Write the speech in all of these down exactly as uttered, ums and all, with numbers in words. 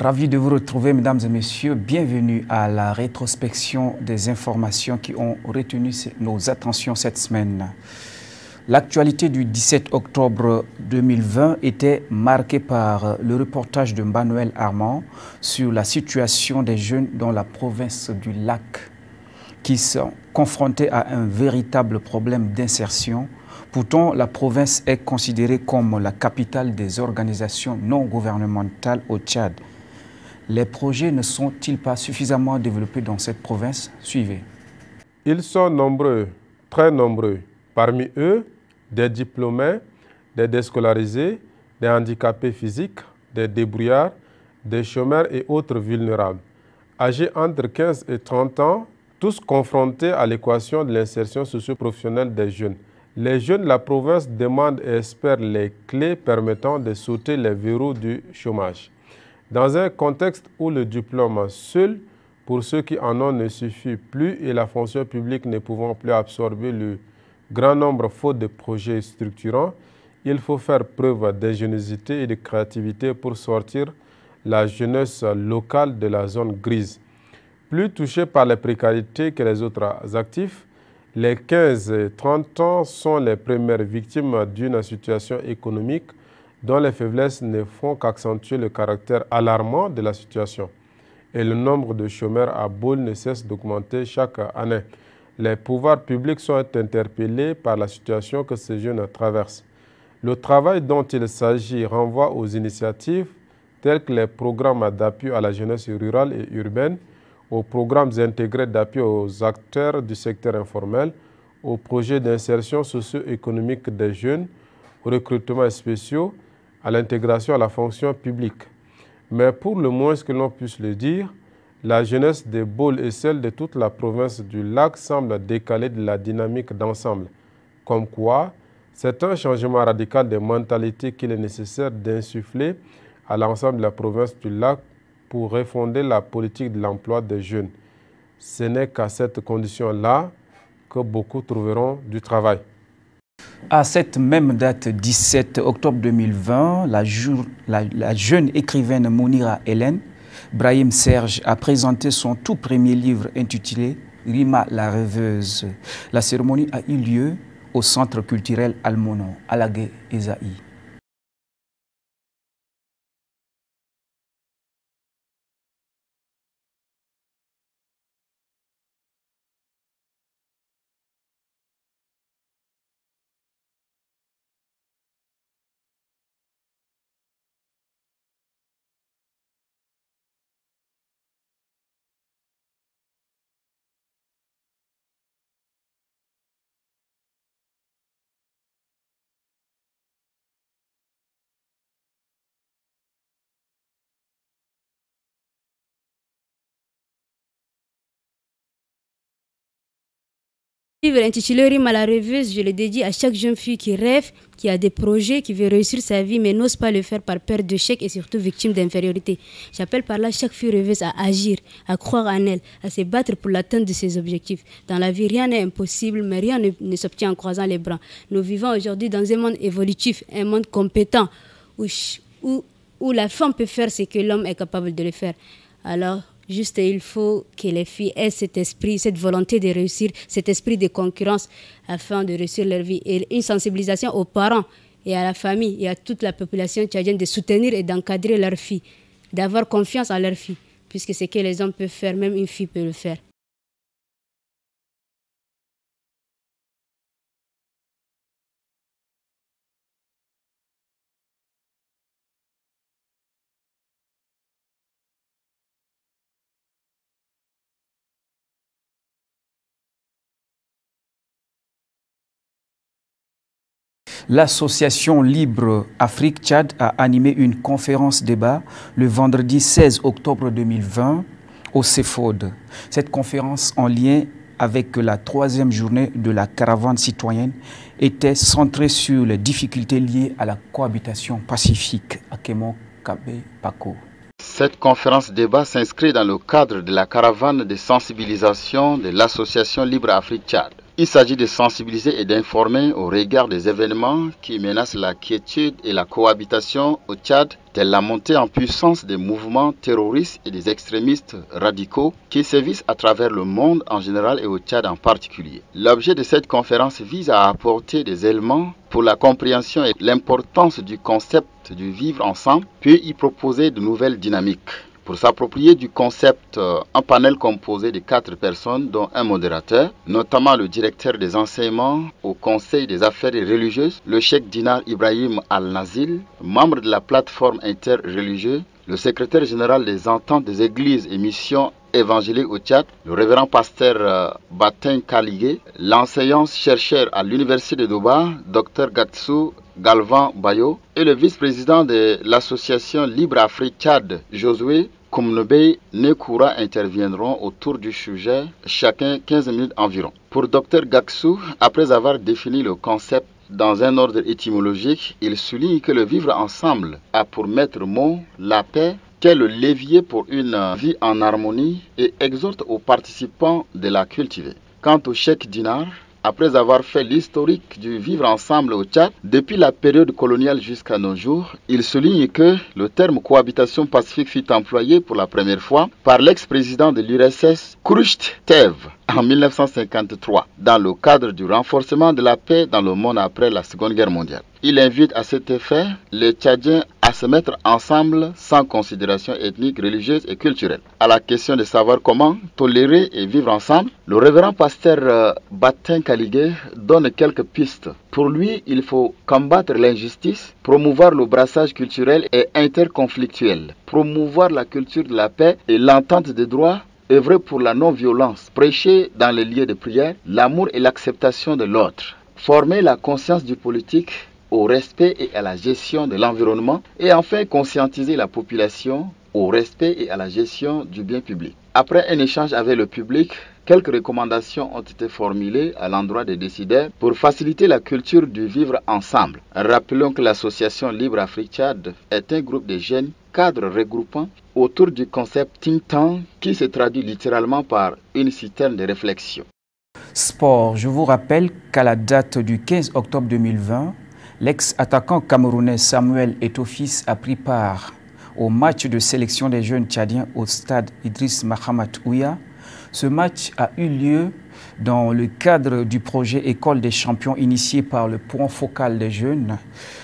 Ravi de vous retrouver, mesdames et messieurs. Bienvenue à la rétrospection des informations qui ont retenu nos attentions cette semaine. L'actualité du dix-sept octobre deux mille vingt était marquée par le reportage de Manuel Armand sur la situation des jeunes dans la province du Lac, qui sont confrontés à un véritable problème d'insertion. Pourtant, la province est considérée comme la capitale des organisations non gouvernementales au Tchad. Les projets ne sont-ils pas suffisamment développés dans cette province? Suivez. Ils sont nombreux, très nombreux. Parmi eux, des diplômés, des déscolarisés, des handicapés physiques, des débrouillards, des chômeurs et autres vulnérables. Âgés entre quinze et trente ans, tous confrontés à l'équation de l'insertion socio-professionnelle des jeunes. Les jeunes de la province demandent et espèrent les clés permettant de sauter les verrous du chômage. Dans un contexte où le diplôme seul, pour ceux qui en ont, ne suffit plus et la fonction publique ne pouvant plus absorber le grand nombre faute de projets structurants, il faut faire preuve d'ingéniosité et de créativité pour sortir la jeunesse locale de la zone grise. Plus touchée par la précarité que les autres actifs, les quinze et trente ans sont les premières victimes d'une situation économique dont les faiblesses ne font qu'accentuer le caractère alarmant de la situation. Et le nombre de chômeurs à Baule ne cesse d'augmenter chaque année. Les pouvoirs publics sont interpellés par la situation que ces jeunes traversent. Le travail dont il s'agit renvoie aux initiatives telles que les programmes d'appui à la jeunesse rurale et urbaine, aux programmes intégrés d'appui aux acteurs du secteur informel, aux projets d'insertion socio-économique des jeunes, aux recrutements spéciaux, à l'intégration à la fonction publique. Mais pour le moins que l'on puisse le dire, la jeunesse de Baule et celle de toute la province du Lac semble décalée de la dynamique d'ensemble. Comme quoi, c'est un changement radical de mentalité qu'il est nécessaire d'insuffler à l'ensemble de la province du Lac pour refonder la politique de l'emploi des jeunes. Ce n'est qu'à cette condition-là que beaucoup trouveront du travail. À cette même date, dix-sept octobre deux mille vingt, la, jour, la, la jeune écrivaine Mounira Hélène Brahim Serge a présenté son tout premier livre intitulé Rima la rêveuse. La cérémonie a eu lieu au centre culturel Almono, à Lagué Esaïe. Livre intitulé Rima la rêveuse, je le dédie à chaque jeune fille qui rêve, qui a des projets, qui veut réussir sa vie mais n'ose pas le faire par peur d'échec et surtout victime d'infériorité. J'appelle par là chaque fille rêveuse à agir, à croire en elle, à se battre pour l'atteinte de ses objectifs. Dans la vie, rien n'est impossible, mais rien ne, ne s'obtient en croisant les bras. Nous vivons aujourd'hui dans un monde évolutif, un monde compétent, où, où, où la femme peut faire ce que l'homme est capable de le faire. Alors, juste, il faut que les filles aient cet esprit, cette volonté de réussir, cet esprit de concurrence afin de réussir leur vie. Et une sensibilisation aux parents et à la famille et à toute la population tchadienne de soutenir et d'encadrer leurs filles, d'avoir confiance en leurs filles, puisque ce que les hommes peuvent faire, même une fille peut le faire. L'association Libre Afrique Tchad a animé une conférence débat le vendredi seize octobre deux mille vingt au CEFOD. Cette conférence en lien avec la troisième journée de la caravane citoyenne était centrée sur les difficultés liées à la cohabitation pacifique à Kémon Kabé Pako. Cette conférence débat s'inscrit dans le cadre de la caravane de sensibilisation de l'association Libre Afrique Tchad. Il s'agit de sensibiliser et d'informer au regard des événements qui menacent la quiétude et la cohabitation au Tchad, telle la montée en puissance des mouvements terroristes et des extrémistes radicaux qui sévissent à travers le monde en général et au Tchad en particulier. L'objet de cette conférence vise à apporter des éléments pour la compréhension et l'importance du concept du vivre ensemble, puis y proposer de nouvelles dynamiques. Pour s'approprier du concept, un panel composé de quatre personnes, dont un modérateur, notamment le directeur des enseignements au Conseil des affaires religieuses, le cheikh Dinar Ibrahim Al-Nazil, membre de la plateforme interreligieuse, le secrétaire général des ententes des églises et missions évangéliques au Tchad, le révérend pasteur Batin Kaligé, l'enseignant-chercheur à l'université de Douba, docteur Gatsou Galvan Bayo, et le vice-président de l'association Libre Afrique Tchad, Josué Koumnebe Nekoura interviendront autour du sujet, chacun quinze minutes environ. Pour docteur Gatsou, après avoir défini le concept dans un ordre étymologique, il souligne que le vivre ensemble a pour maître mot la paix, qu'est le levier pour une vie en harmonie, et exhorte aux participants de la cultiver. Quant au cheikh Dinar, après avoir fait l'historique du vivre ensemble au Tchad, depuis la période coloniale jusqu'à nos jours, il souligne que le terme cohabitation pacifique fut employé pour la première fois par l'ex-président de l'U R S S, Khrouchtchev Tev, en mille neuf cent cinquante-trois, dans le cadre du renforcement de la paix dans le monde après la Seconde Guerre mondiale. Il invite à cet effet les Tchadiens à se mettre ensemble sans considération ethnique, religieuse et culturelle. À la question de savoir comment tolérer et vivre ensemble, le révérend pasteur Batin Kaligé donne quelques pistes. Pour lui, il faut combattre l'injustice, promouvoir le brassage culturel et interconflictuel, promouvoir la culture de la paix et l'entente des droits, œuvrer pour la non-violence, prêcher dans les lieux de prière, l'amour et l'acceptation de l'autre, former la conscience du politique au respect et à la gestion de l'environnement, et enfin conscientiser la population au respect et à la gestion du bien public. Après un échange avec le public, quelques recommandations ont été formulées à l'endroit des décideurs pour faciliter la culture du vivre ensemble. Rappelons que l'association Libre Afrique Tchad est un groupe de jeunes cadres regroupant autour du concept think tank qui se traduit littéralement par une citerne de réflexion. Sport, je vous rappelle qu'à la date du quinze octobre deux mille vingt, l'ex-attaquant camerounais Samuel Eto'o-Fils a pris part au match de sélection des jeunes tchadiens au stade Idriss Mahamat Ouya. Ce match a eu lieu dans le cadre du projet École des champions initié par le point focal des jeunes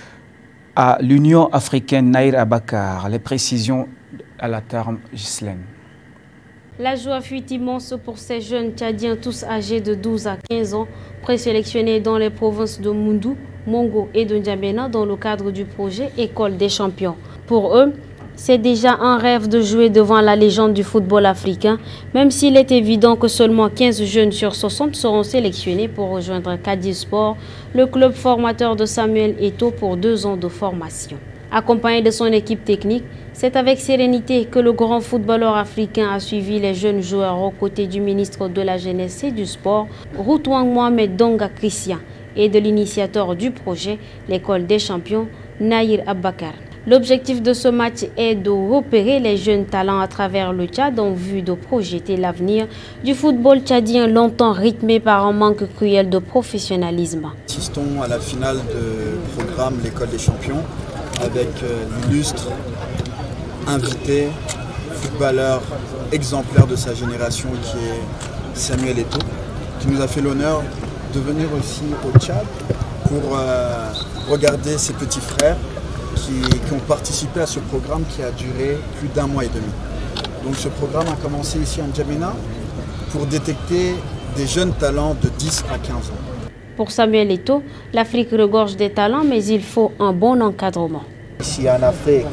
à l'Union africaine Naïr Abakar. Les précisions à la terme Ghislaine. La joie fut immense pour ces jeunes Tchadiens, tous âgés de douze à quinze ans, présélectionnés dans les provinces de Moundou, Mongo et de N'Djamena dans le cadre du projet École des champions. Pour eux, c'est déjà un rêve de jouer devant la légende du football africain, même s'il est évident que seulement quinze jeunes sur soixante seront sélectionnés pour rejoindre Cadiz Sport, le club formateur de Samuel Eto'o pour deux ans de formation. Accompagné de son équipe technique, c'est avec sérénité que le grand footballeur africain a suivi les jeunes joueurs aux côtés du ministre de la Jeunesse et du Sport, Routouang Mohamed Donga Christian, et de l'initiateur du projet, l'école des champions, Naïr Abakar. L'objectif de ce match est de repérer les jeunes talents à travers le Tchad en vue de projeter l'avenir du football tchadien longtemps rythmé par un manque cruel de professionnalisme. Assistons à la finale du programme l'école des champions avec l'illustre invité, footballeur exemplaire de sa génération qui est Samuel Eto'o, qui nous a fait l'honneur de venir aussi au Tchad pour euh, regarder ses petits frères qui, qui ont participé à ce programme qui a duré plus d'un mois et demi. Donc ce programme a commencé ici en N'Djamena pour détecter des jeunes talents de dix à quinze ans. Pour Samuel Eto'o, l'Afrique regorge des talents, mais il faut un bon encadrement. Ici en Afrique,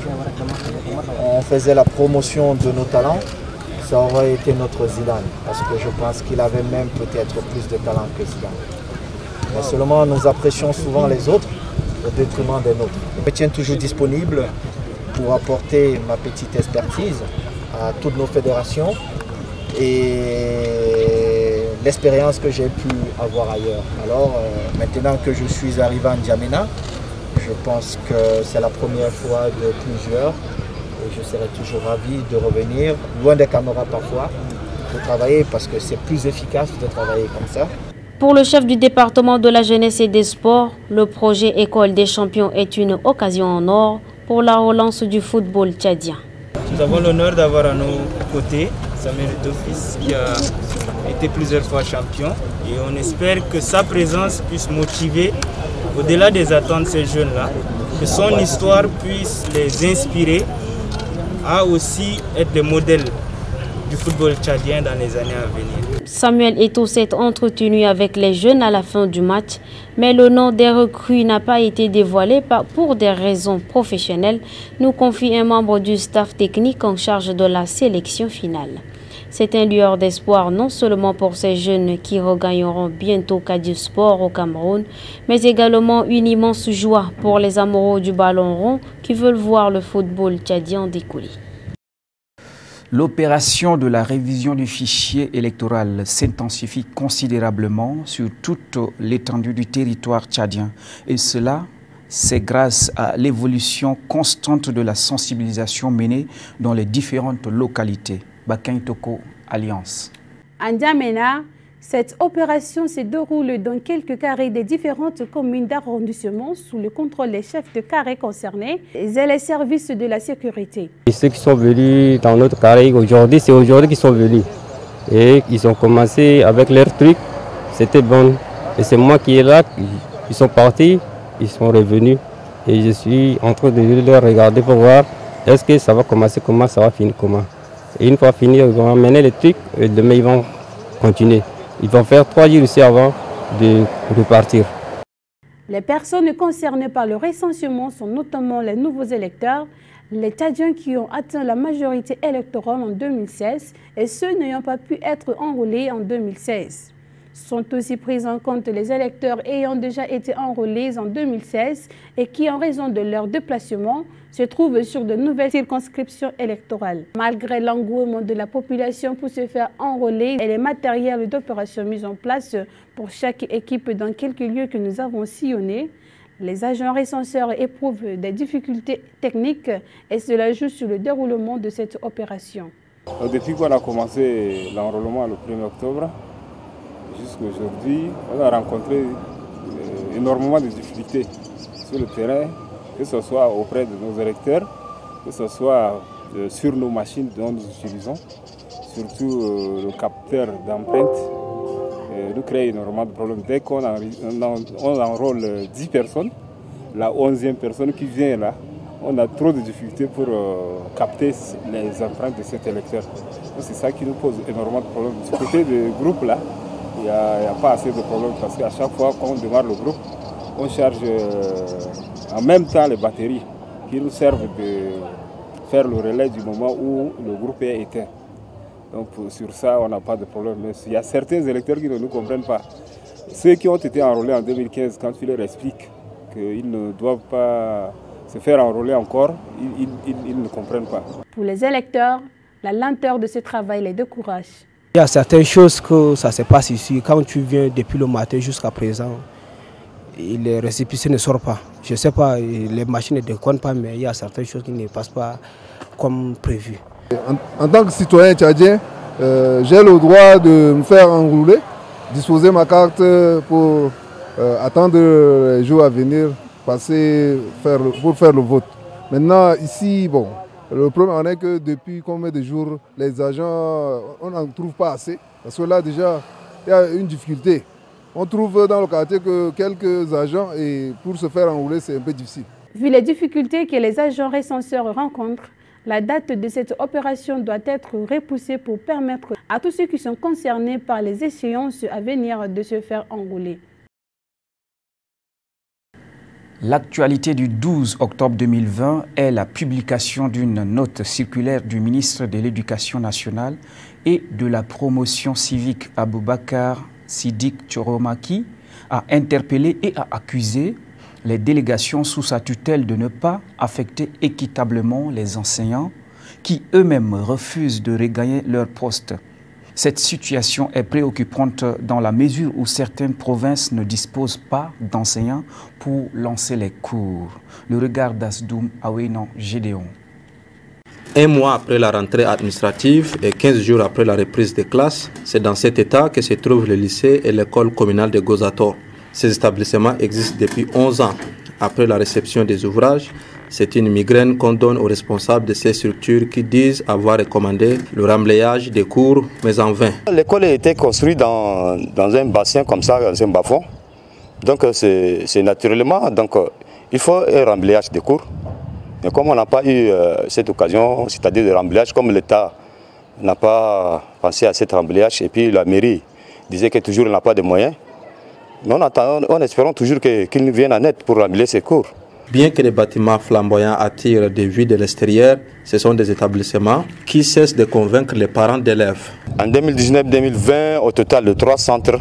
on faisait la promotion de nos talents, ça aurait été notre Zidane, parce que je pense qu'il avait même peut-être plus de talent que Zidane. Mais seulement nous apprécions souvent les autres au détriment des nôtres. Je me tiens toujours disponible pour apporter ma petite expertise à toutes nos fédérations et l'expérience que j'ai pu avoir ailleurs. Alors euh, maintenant que je suis arrivé en N'Djamena, je pense que c'est la première fois de plusieurs et je serai toujours ravi de revenir, loin des caméras parfois, pour travailler parce que c'est plus efficace de travailler comme ça. Pour le chef du département de la jeunesse et des sports, le projet École des champions est une occasion en or pour la relance du football tchadien. Nous avons l'honneur d'avoir à nos côtés Samuel Etofis qui a été plusieurs fois champion et on espère que sa présence puisse motiver au-delà des attentes de ces jeunes-là, que son histoire puisse les inspirer à aussi être des modèles du football tchadien dans les années à venir. Samuel Eto'o s'est entretenu avec les jeunes à la fin du match, mais le nom des recrues n'a pas été dévoilé pour des raisons professionnelles, nous confie un membre du staff technique en charge de la sélection finale. C'est un lueur d'espoir non seulement pour ces jeunes qui regagneront bientôt Cadiz Sport au Cameroun, mais également une immense joie pour les amoureux du ballon rond qui veulent voir le football tchadien décoller. L'opération de la révision du fichier électoral s'intensifie considérablement sur toute l'étendue du territoire tchadien. Et cela, c'est grâce à l'évolution constante de la sensibilisation menée dans les différentes localités. Bakain Toko Alliance. En N'Djamena, cette opération se déroule dans quelques carrés des différentes communes d'arrondissement sous le contrôle des chefs de carré concernés et les services de la sécurité. Et ceux qui sont venus dans notre carré aujourd'hui, c'est aujourd'hui qu'ils sont venus. Et ils ont commencé avec leurs trucs, c'était bon. Et c'est moi qui est là, ils sont partis, ils sont revenus. Et je suis en train de les regarder pour voir est-ce que ça va commencer, comment ça va finir, comment. Et une fois fini, ils vont amener les trucs et demain ils vont continuer. Ils vont faire trois jours ici avant de repartir. Les personnes concernées par le recensement sont notamment les nouveaux électeurs, les Tchadiens qui ont atteint la majorité électorale en deux mille seize et ceux n'ayant pas pu être enrôlés en deux mille seize. Sont aussi pris en compte les électeurs ayant déjà été enrôlés en deux mille seize et qui, en raison de leur déplacement, se trouvent sur de nouvelles circonscriptions électorales. Malgré l'engouement de la population pour se faire enrôler et les matériels d'opération mis en place pour chaque équipe dans quelques lieux que nous avons sillonnés, les agents recenseurs éprouvent des difficultés techniques et cela joue sur le déroulement de cette opération. Depuis qu'on a commencé l'enrôlement le premier octobre, jusqu'à aujourd'hui, on a rencontré énormément de difficultés sur le terrain, que ce soit auprès de nos électeurs, que ce soit sur nos machines dont nous utilisons, surtout le capteur d'empreintes, nous crée énormément de problèmes. Dès qu'on enrôle dix personnes, la onzième personne qui vient là, on a trop de difficultés pour capter les empreintes de cet électeur. C'est ça qui nous pose énormément de problèmes. Du côté du groupe là, il n'y a, a pas assez de problèmes parce qu'à chaque fois qu'on démarre le groupe, on charge euh, en même temps les batteries qui nous servent de faire le relais du moment où le groupe est éteint. Donc sur ça, on n'a pas de problème. Mais il y a certains électeurs qui ne nous comprennent pas. Ceux qui ont été enrôlés en deux mille quinze, quand tu leur expliques qu'ils ne doivent pas se faire enrôler encore, ils, ils, ils, ils ne comprennent pas. Pour les électeurs, la lenteur de ce travail les décourage. Il y a certaines choses que ça se passe ici. Quand tu viens depuis le matin jusqu'à présent, les récépissés ne sortent pas. Je ne sais pas, les machines ne déconnent pas, mais il y a certaines choses qui ne passent pas comme prévu. En, en tant que citoyen tchadien, euh, j'ai le droit de me faire enrouler, disposer ma carte pour euh, attendre les jours à venir, passer faire, pour faire le vote. Maintenant, ici, bon, le problème est que depuis combien de jours, les agents, on n'en trouve pas assez. Parce que là, déjà, il y a une difficulté. On trouve dans le quartier que quelques agents, et pour se faire enrouler, c'est un peu difficile. Vu les difficultés que les agents recenseurs rencontrent, la date de cette opération doit être repoussée pour permettre à tous ceux qui sont concernés par les échéances à venir de se faire enrouler. L'actualité du douze octobre deux mille vingt est la publication d'une note circulaire du ministre de l'Éducation nationale et de la promotion civique Aboubakar Siddiq Choromaki a interpellé et a accusé les délégations sous sa tutelle de ne pas affecter équitablement les enseignants qui eux-mêmes refusent de regagner leur poste. Cette situation est préoccupante dans la mesure où certaines provinces ne disposent pas d'enseignants pour lancer les cours. Le regard d'Asdoum Awenan Gédéon. Un mois après la rentrée administrative et quinze jours après la reprise des classes, c'est dans cet état que se trouvent le lycée et l'école communale de Gozator. Ces établissements existent depuis onze ans. Après la réception des ouvrages, c'est une migraine qu'on donne aux responsables de ces structures qui disent avoir recommandé le remblayage des cours, mais en vain. L'école a été construite dans, dans un bassin comme ça, dans un bas-fond. Donc c'est naturellement, donc, il faut un remblayage des cours. Mais comme on n'a pas eu euh, cette occasion, c'est-à-dire de remblayage, comme l'État n'a pas pensé à cet remblayage, et puis la mairie disait que toujours il n'a pas de moyens, mais on, attend, on espérons toujours qu'ils qu nous viennent en aide pour remblayer ces cours. Bien que les bâtiments flamboyants attirent des vues de l'extérieur, ce sont des établissements qui cessent de convaincre les parents d'élèves. En deux mille dix-neuf deux mille vingt, au total de trois centres,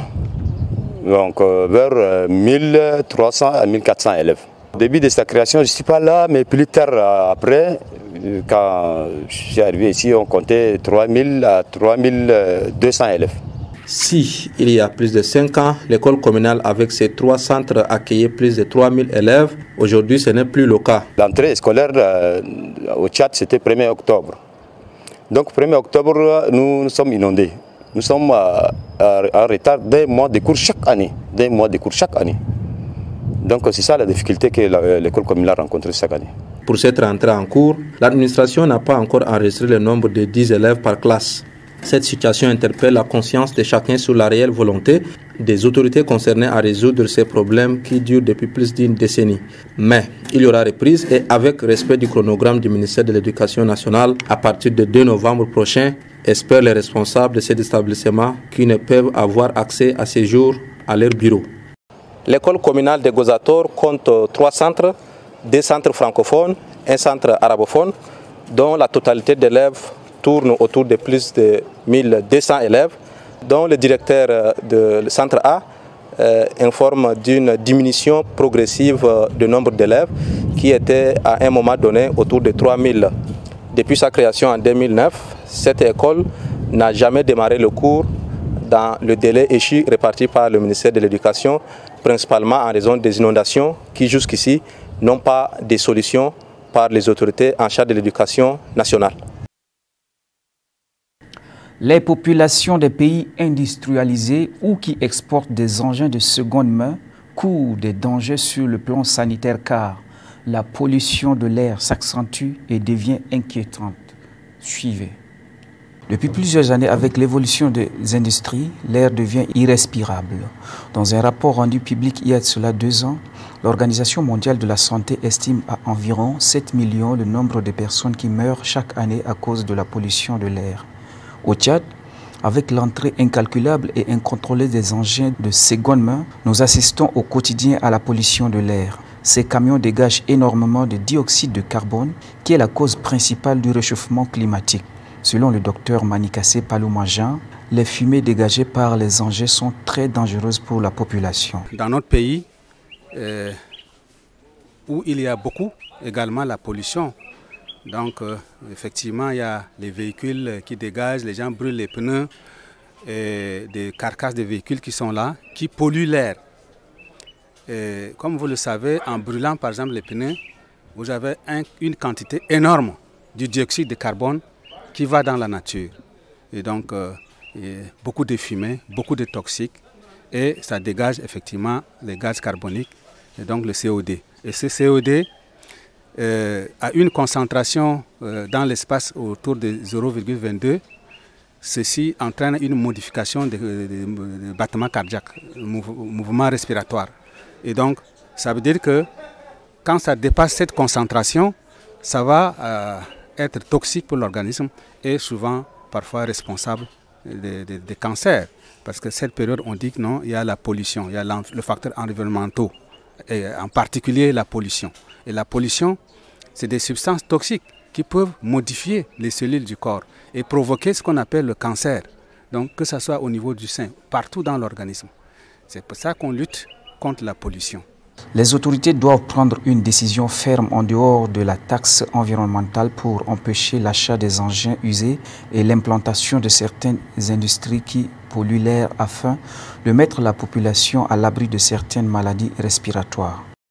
donc euh, vers euh, mille trois cents à mille quatre cents élèves. Au début de sa création, je ne suis pas là, mais plus tard après, quand je suis arrivé ici, on comptait trois mille à trois mille deux cents élèves. Si, il y a plus de cinq ans, l'école communale avec ses trois centres accueillait plus de trois mille élèves, aujourd'hui ce n'est plus le cas. L'entrée scolaire euh, au Tchad, c'était le premier octobre. Donc le premier octobre, nous, nous sommes inondés. Nous sommes euh, en retard d'un mois de cours chaque année. D'un mois de cours chaque année. Donc c'est ça la difficulté que l'école communale a rencontrée chaque année. Pour cette rentrée en cours, l'administration n'a pas encore enregistré le nombre de dix élèves par classe. Cette situation interpelle la conscience de chacun sur la réelle volonté des autorités concernées à résoudre ces problèmes qui durent depuis plus d'une décennie. Mais il y aura reprise et avec respect du chronogramme du ministère de l'Éducation nationale, à partir du deux novembre prochain, espèrent les responsables de ces établissements qui ne peuvent avoir accès à ces jours à leur bureau. L'école communale de Gozator compte trois centres, deux centres francophones, un centre arabophone, dont la totalité d'élèves tourne autour de plus de mille deux cents élèves, dont le directeur du centre A euh, informe d'une diminution progressive du nombre d'élèves qui était à un moment donné autour de trois mille. Depuis sa création en deux mille neuf, cette école n'a jamais démarré le cours dans le délai échu réparti par le ministère de l'Éducation, principalement en raison des inondations qui jusqu'ici n'ont pas de solutions par les autorités en charge de l'éducation nationale. Les populations des pays industrialisés ou qui exportent des engins de seconde main courent des dangers sur le plan sanitaire car la pollution de l'air s'accentue et devient inquiétante. Suivez. Depuis plusieurs années, avec l'évolution des industries, l'air devient irrespirable. Dans un rapport rendu public il y a de cela deux ans, l'Organisation mondiale de la santé estime à environ sept millions le nombre de personnes qui meurent chaque année à cause de la pollution de l'air. Au Tchad, avec l'entrée incalculable et incontrôlée des engins de seconde main, nous assistons au quotidien à la pollution de l'air. Ces camions dégagent énormément de dioxyde de carbone, qui est la cause principale du réchauffement climatique. Selon le docteur Manikassé Paloumajan, les fumées dégagées par les engins sont très dangereuses pour la population. Dans notre pays, euh, où il y a beaucoup également la pollution, donc euh, effectivement il y a les véhicules qui dégagent, les gens brûlent les pneus, et des carcasses de véhicules qui sont là, qui polluent l'air. Et comme vous le savez, en brûlant par exemple les pneus, vous avez un, une quantité énorme du dioxyde de carbone qui va dans la nature. Et donc euh, et beaucoup de fumée, beaucoup de toxiques, et ça dégage effectivement les gaz carboniques, et donc le C O D. Et ce C O D euh, a une concentration euh, dans l'espace autour de zéro virgule vingt-deux. Ceci entraîne une modification des de, de, de battements cardiaques, mouv mouvements respiratoires. Et donc, ça veut dire que quand ça dépasse cette concentration, ça va euh, être toxique pour l'organisme et souvent, parfois, responsable des de, de cancers. Parce que cette période, on dit que non, il y a la pollution, il y a le facteur environnemental, et en particulier la pollution. Et la pollution, c'est des substances toxiques qui peuvent modifier les cellules du corps et provoquer ce qu'on appelle le cancer. Donc, que ce soit au niveau du sein, partout dans l'organisme. C'est pour ça qu'on lutte contre la pollution. Les autorités doivent prendre une décision ferme en dehors de la taxe environnementale pour empêcher l'achat des engins usés et l'implantation de certaines industries qui polluent l'air afin de mettre la population à l'abri de certaines maladies respiratoires.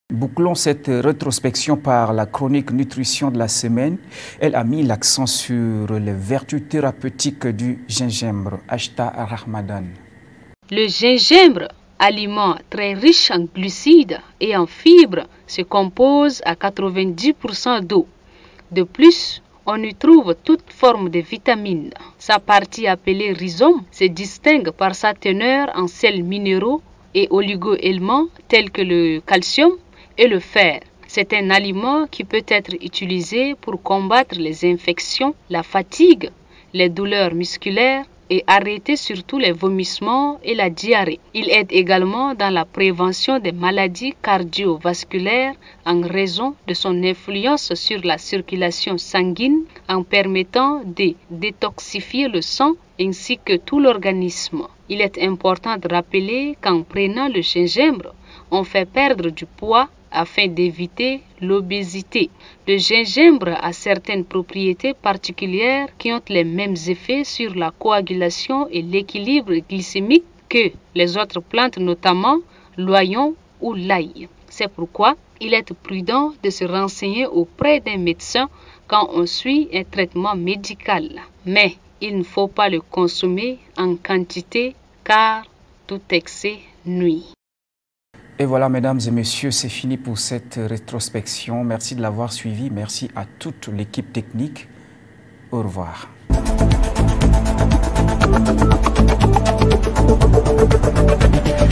Bouclons cette rétrospection par la chronique nutrition de la semaine. Elle a mis l'accent sur les vertus thérapeutiques du gingembre. Ashta Rahmadan. Le gingembre, aliment très riche en glucides et en fibres, se compose à quatre-vingt-dix pour cent d'eau. De plus, on y trouve toute forme de vitamines. Sa partie appelée rhizome se distingue par sa teneur en sels minéraux et oligo-éléments tels que le calcium et le fer. C'est un aliment qui peut être utilisé pour combattre les infections, la fatigue, les douleurs musculaires et arrêter surtout les vomissements et la diarrhée. Il aide également dans la prévention des maladies cardiovasculaires en raison de son influence sur la circulation sanguine en permettant de détoxifier le sang ainsi que tout l'organisme. Il est important de rappeler qu'en prenant le gingembre, on fait perdre du poids afin d'éviter l'obésité. Le gingembre a certaines propriétés particulières qui ont les mêmes effets sur la coagulation et l'équilibre glycémique que les autres plantes, notamment l'oignon ou l'ail. C'est pourquoi il est prudent de se renseigner auprès d'un médecin quand on suit un traitement médical. Mais il ne faut pas le consommer en quantité car tout excès nuit. Et voilà, mesdames et messieurs, c'est fini pour cette rétrospection. Merci de l'avoir suivi. Merci à toute l'équipe technique. Au revoir. Thank you.